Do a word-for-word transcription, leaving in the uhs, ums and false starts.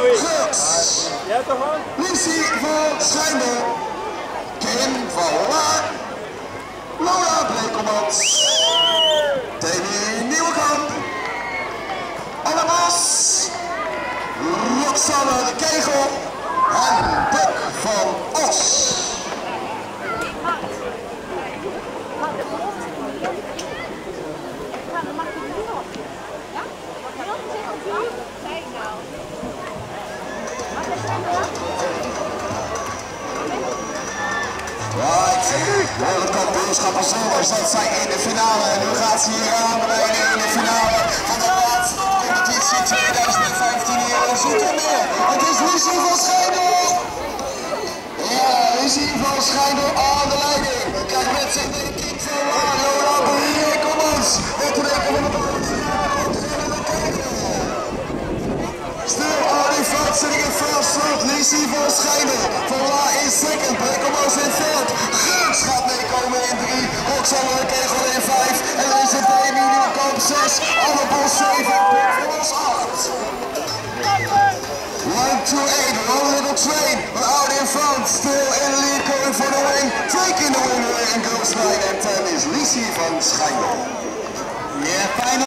Geurts. Ja, toch wel? Lucie van Schijndel. Kim van Laar. Laura Blekelmans. Demi Nieuwenkamp. Anne Bos. Roxanne de Kegel. En Buk van Os. Ja, het kampioenschap is zondag, zat zij in de finale en nu gaat ze hier aanbrengen in de finale van de laatste competitie twintig vijftien hier in Zoetermeer. Het is Lucie van Schijndel! Ja, Lucie van Schijndel aan de leiding. Kijk met zich de kind van Laura Blekelmans. Het trekken van de boot. Stil aan die veld sitting in first slot. Lucie van Schijndel. Van Laar in second. Blekelmans in third. Geurts gaat meekomen in drie. Roxanne de Kegel in vijf. En dan is het Demi Nieuwenkamp zes. Anne Bos zeven. Blekelmans acht. one to eight, one little train, we're out in front, still in the lead, going for the win, taking the winner in girls nine and ten is Lucie van Schijndel. Yeah, final.